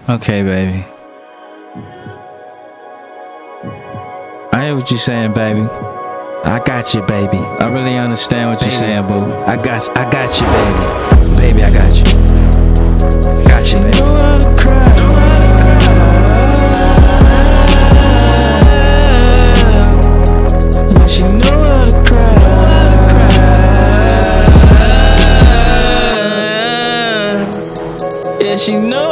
Okay, baby. I hear what you're saying, baby. I got you, baby. I really understand what you're saying, boo. I got you, baby. Baby, I got you. Got you, baby. Know how to cry. Yeah, she know how to cry. Yeah, she know.